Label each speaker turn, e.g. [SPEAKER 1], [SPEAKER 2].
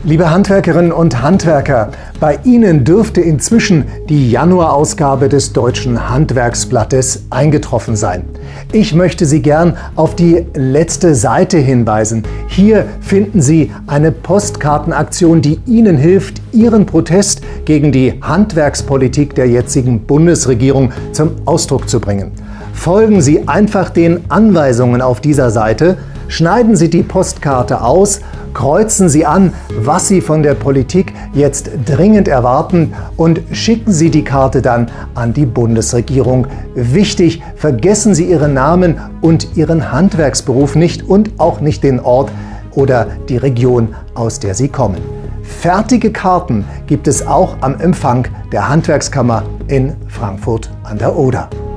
[SPEAKER 1] Liebe Handwerkerinnen und Handwerker, bei Ihnen dürfte inzwischen die Januarausgabe des Deutschen Handwerksblattes eingetroffen sein. Ich möchte Sie gern auf die letzte Seite hinweisen. Hier finden Sie eine Postkartenaktion, die Ihnen hilft, Ihren Protest gegen die Handwerkspolitik der jetzigen Bundesregierung zum Ausdruck zu bringen. Folgen Sie einfach den Anweisungen auf dieser Seite, schneiden Sie die Postkarte aus, kreuzen Sie an, was Sie von der Politik jetzt dringend erwarten und schicken Sie die Karte dann an die Bundesregierung. Wichtig, vergessen Sie Ihren Namen und Ihren Handwerksberuf nicht und auch nicht den Ort oder die Region, aus der Sie kommen. Fertige Karten gibt es auch am Empfang der Handwerkskammer in Frankfurt an der Oder.